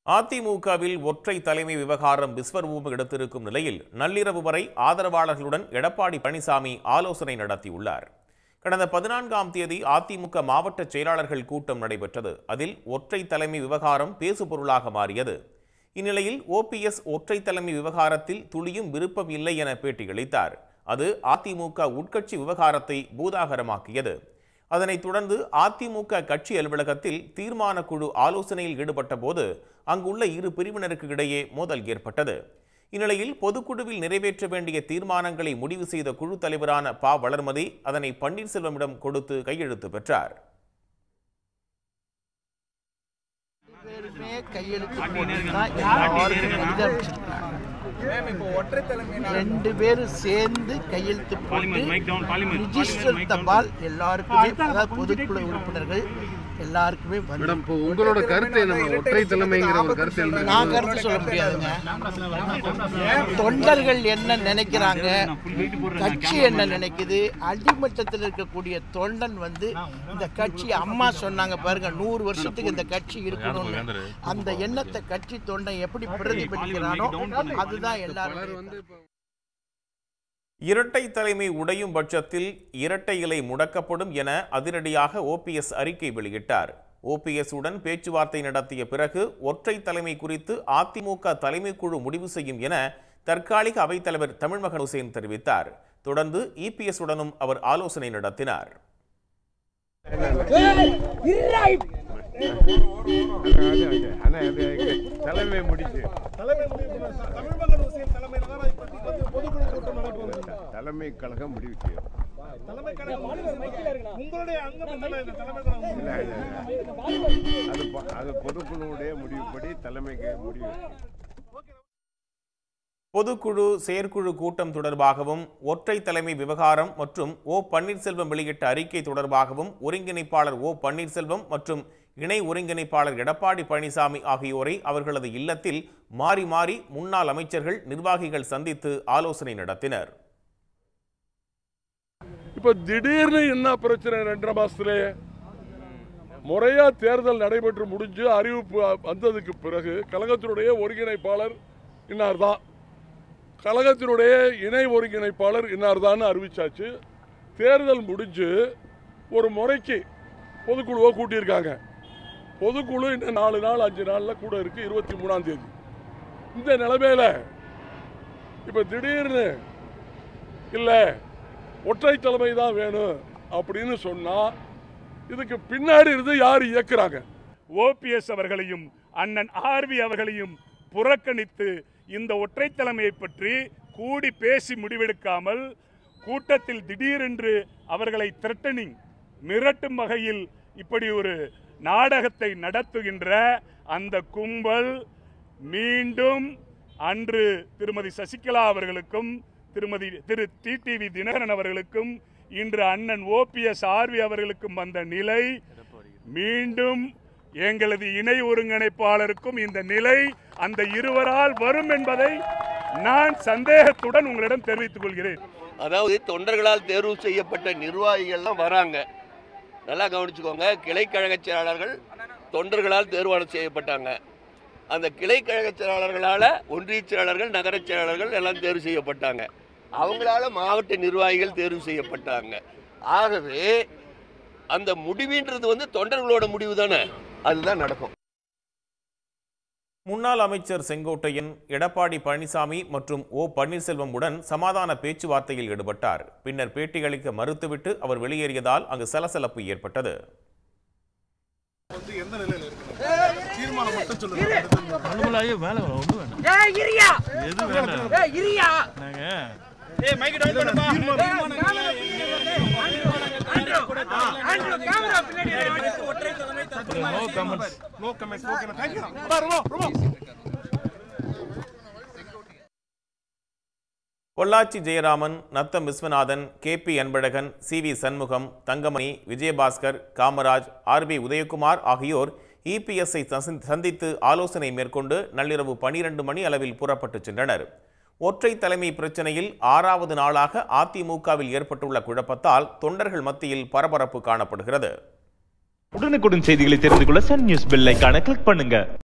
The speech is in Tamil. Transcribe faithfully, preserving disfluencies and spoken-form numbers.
அதிமுகவில் ஒற்றை தலைமை விவகாரம் விஸ்வரூபம் எடுத்திருக்கும் நிலையில் நள்ளிரவு வரை ஆதரவாளர்களுடன் எடப்பாடி பழனிசாமி ஆலோசனை நடத்தியுள்ளார். கடந்த பதினான்காம் தேதி அதிமுக மாவட்ட செயலாளர்கள் கூட்டம் நடைபெற்றது. அதில் ஒற்றை தலைமை விவகாரம் பேசுபொருளாக மாறியது. இந்நிலையில் ஓபிஎஸ் ஒற்றை தலைமை விவகாரத்தில் துளியும் விருப்பம் இல்லை என பேட்டியளித்தார். அது அதிமுக உட்கட்சி விவகாரத்தை பூதாகரமாக்கியது. அதனைத் தொடர்ந்து அதிமுக கட்சி அலுவலகத்தில் தீர்மான குழு ஆலோசனையில் ஈடுபட்ட போது அங்குள்ள இரு பிரிவினருக்கு இடையே மோதல் ஏற்பட்டது. இந்நிலையில் பொதுக்குழுவில் நிறைவேற்ற வேண்டிய தீர்மானங்களை முடிவு செய்த குழு தலைவரான ப வளர்மதி அதனை பன்னீர்செல்வமிடம் கொடுத்து கையெழுத்து பெற்றார். ரெண்டு பேரும் சேர்ந்து கையெழுத்து போட்டு ரிஜிஸ்டர் தபால் எல்லாருக்குமே, அதாவது பொதுக்குழு உறுப்பினர்கள் எல்லாருக்குமே வந்து. உங்களோட கருத்து என்ன? ஒற்றை தலைமைங்கிற ஒரு கருத்து என்ன? நான் கருத்து சொல்ல முடியாதுங்க. தொண்டர்கள் என்ன நினைக்கிறாங்க, கட்சி என்ன நினைக்குது, அடிமட்டத்தில் இருக்கக்கூடிய தொண்டன் வந்து இந்த கட்சி அம்மா சொன்னாங்க பாருங்க, நூறு வருஷத்துக்கு இந்த கட்சி இருக்கணும்னு. அந்த எண்ணத்தை கட்சி தொண்டன் எப்படி பிரதிபலிக்கிறானோ அதுதான் எல்லாரும். இரட்டை தலைமை உடையும் பட்சத்தில் இரட்டை இலை முடக்கப்படும் என அதிரடியாக ஓபிஎஸ் அறிக்கை வெளியிட்டார். ஓபிஎஸ் உடன் பேச்சுவார்த்தை நடத்திய பிறகு ஒற்றை தலைமை குறித்து அதிமுக தலைமை குழு முடிவு செய்யும் என தற்காலிக அவைத்தலைவர் தமிழ்மகன் ஹுசேன் தெரிவித்தார். தொடர்ந்து இபிஎஸ் உடனும் அவர் ஆலோசனை நடத்தினார். தலைமை முடிச்சு தலைமை கழகம் முடிவு செய்யும். அது பொதுக்குழுவுடைய முடிவுப்படி தலைமைக்கு முடிவு. பொதுக்குழு செயற்குழு கூட்டம் தொடர்பாகவும் ஒற்றை தலைமை விவகாரம் மற்றும் ஓ பன்னீர்செல்வம் வெளியிட்ட அறிக்கை தொடர்பாகவும் ஒருங்கிணைப்பாளர் ஓ பன்னீர்செல்வம் மற்றும் இணை ஒருங்கிணைப்பாளர் எடப்பாடி பழனிசாமி ஆகியோரை அவர்களது இல்லத்தில் மாறி மாறி முன்னாள் அமைச்சர்கள் நிர்வாகிகள் சந்தித்து ஆலோசனை நடத்தினர். இப்ப திடீர்னு என்ன பிரச்சனை? ரெண்டரை மாசத்துல முறையா தேர்தல் நடைபெற்று முடிஞ்சு அறிவிப்பு வந்ததுக்கு பிறகு கழகத்தினுடைய ஒருங்கிணைப்பாளர் இன்னார் தான், கழகத்தினுடைய இணை ஒருங்கிணைப்பாளர் இன்னார் தான் அறிவிச்சாச்சு. தேர்தல் முடிஞ்சு ஒரு முறைக்கு பொதுக்குழுவை கூட்டியிருக்காங்க. பொதுக்குழு இன்னும் நாலு நாள் அஞ்சு நாள்ல கூட இருக்கு, இருபத்தி மூணாம் தேதி. இந்த நிலைமையில இப்ப திடீர்னு இல்ல ஒற்றை தலைமை தான் வேணும் அப்படின்னு சொன்னா இதுக்கு பின்னாடி இருந்து யார் இயக்குறாங்க? ஓபிஎஸ் அவர்களையும் அண்ணன் ஆர்வி அவர்களையும் புறக்கணித்து இந்த ஒற்றை தலைமையை பற்றி கூடி பேசி முடிவெடுக்காமல் கூட்டத்தில் திடீரென்று அவர்களை த்ரெட்டனிங் மிரட்டும் வகையில் இப்படி ஒரு நாடகத்தை நடத்துகின்ற அந்த கும்பல் மீண்டும் அன்று திருமதி சசிகலா அவர்களுக்கும் திருமதி திரு டிடிவி தினகரன் அவர்களுக்கும் இன்று அண்ணன் ஓபிஎஸ் ஆர்வி அவர்களுக்கும் வந்த நிலை மீண்டும் எங்களது இணை ஒருங்கிணைப்பாளருக்கும் இந்த நிலை அந்த இருவரால் வரும் என்பதை நான் சந்தேகத்துடன் உங்களிடம் தெரிவித்துக் கொள்கிறேன். அதாவது தொண்டர்களால் தேர்வு செய்யப்பட்ட நிர்வாகிகள்லாம் வராங்க, நல்லா கவனிச்சுக்கோங்க. கிளைக்கழக செயலாளர்கள் தொண்டர்களால் தேர்வாளர் செய்யப்பட்டாங்க. அந்த கிளைக்கழக செயலாளர்களால் ஒன்றிய செயலாளர்கள் நகர செயலாளர்கள் எல்லாம் தேர்வு செய்யப்பட்டாங்க. அவங்களால மாவட்ட நிர்வாகிகள் தேர்வு செய்யப்பட்டாங்க. ஆகவே அந்த முடிவுன்றது வந்து தொண்டர்களோட முடிவு தானே, அதுதான் நடக்கும். முன்னாள் அமைச்சர் செங்கோட்டையன் எடப்பாடி பழனிசாமி மற்றும் ஓ பன்னீர்செல்வம் உடன் சமாதான பேச்சுவார்த்தையில் ஈடுபட்டார். பின்னர் பேட்டியளிக்க மறுத்துவிட்டு அவர் வெளியேறியதால் அங்கு சலசலப்பு ஏற்பட்டது. Pollachi Jayaraman, Natham Viswanathan, K P Anbazhagan, C V Shanmugam, Thangamani, Vijayabaskar, Kamaraj, R B Udhayakumar ஆகியோர் இபிஎஸ்ஐ சந்தித்து ஆலோசனை மேற்கொண்டு நள்ளிரவு பனிரெண்டு மணி அளவில் புறப்பட்டு சென்றனர். ஒற்றை தலைமை பிரச்சனையில் ஆறாவது நாளாக அதிமுகவில் ஏற்பட்டுள்ள குழப்பத்தால் தொண்டர்கள் மத்தியில் பரபரப்பு காணப்படுகிறது. உடனுக்குடன் செய்திகளை தெரிந்து கொள்ள சன் நியூஸ் பெல் ஐகானை கிளிக் பண்ணுங்க.